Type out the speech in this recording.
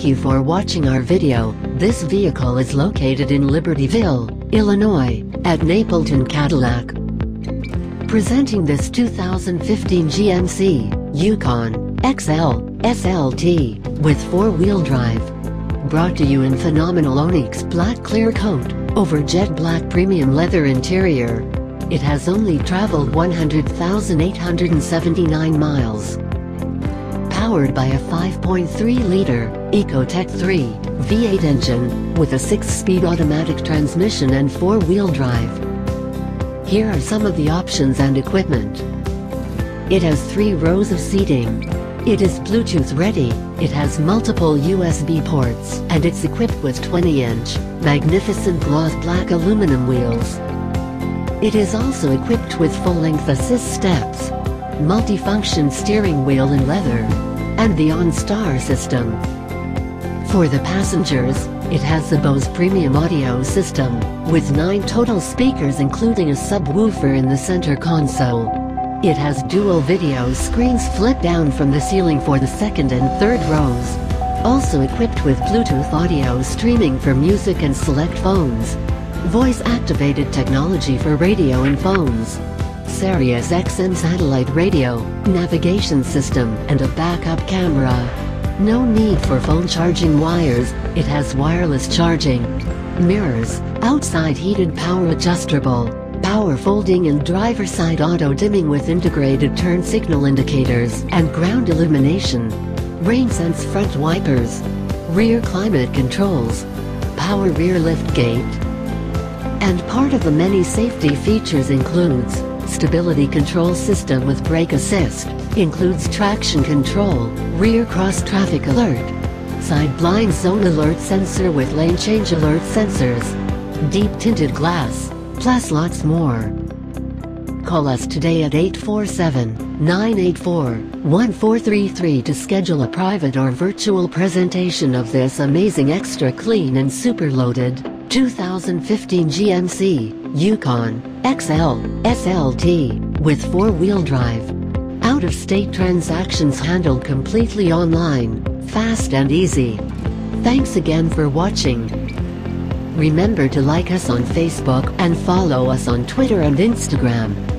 Thank you for watching our video. This vehicle is located in Libertyville, Illinois, at Napleton Cadillac. Presenting this 2015 GMC Yukon XL SLT with 4-wheel drive. Brought to you in phenomenal Onyx black clear coat over jet black premium leather interior. It has only traveled 100,879 miles. Powered by a 5.3-liter Ecotec 3 V8 engine with a 6-speed automatic transmission and 4-wheel drive. Here are some of the options and equipment. It has 3 rows of seating. It is Bluetooth ready, it has multiple USB ports, and it's equipped with 20-inch, magnificent gloss black aluminum wheels. It is also equipped with full-length assist steps, multifunction steering wheel in leather, and the OnStar system. For the passengers, it has the Bose premium audio system, with 9 total speakers including a subwoofer in the center console. It has dual video screens flip down from the ceiling for the second and third rows. Also equipped with Bluetooth audio streaming for music and select phones. Voice-activated technology for radio and phones. Sirius XM satellite radio, navigation system, and a backup camera. No need for phone charging wires, it has wireless charging. Mirrors, outside heated power adjustable, power folding and driver side auto dimming with integrated turn signal indicators and ground illumination. Rain sense front wipers. Rear climate controls. Power rear lift gate. And part of the many safety features includes stability control system with brake assist, includes traction control, rear cross traffic alert, side blind zone alert sensor with lane change alert sensors, deep tinted glass, plus lots more. Call us today at 847-984-1433 to schedule a private or virtual presentation of this amazing extra clean and super loaded 2015 GMC Yukon XL SLT with 4-wheel drive. Out-of-state transactions handled completely online, fast and easy. Thanks again for watching. Remember to like us on Facebook and follow us on Twitter and Instagram.